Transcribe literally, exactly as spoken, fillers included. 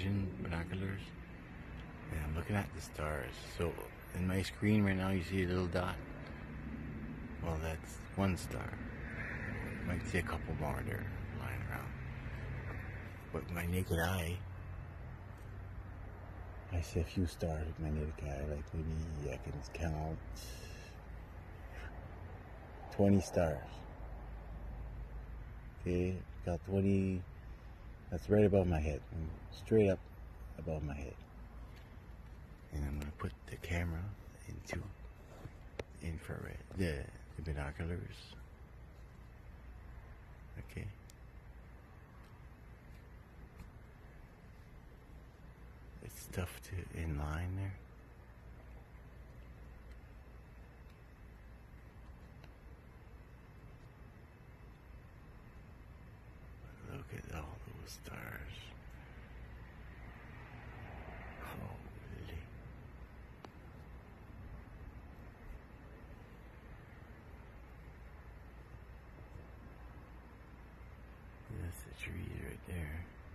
vision binoculars, and I'm looking at the stars. So in my screen right now you see a little dot. Well, that's one star. You might see a couple more there lying around. But my naked eye, I see a few stars with my naked eye. Like maybe I can count twenty stars. Okay, got twenty. That's right above my head, straight up above my head. And I'm gonna put the camera into infrared, the, the binoculars. Okay. It's stuffed in line there. Look at all those stars. Holy. That's the tree right there.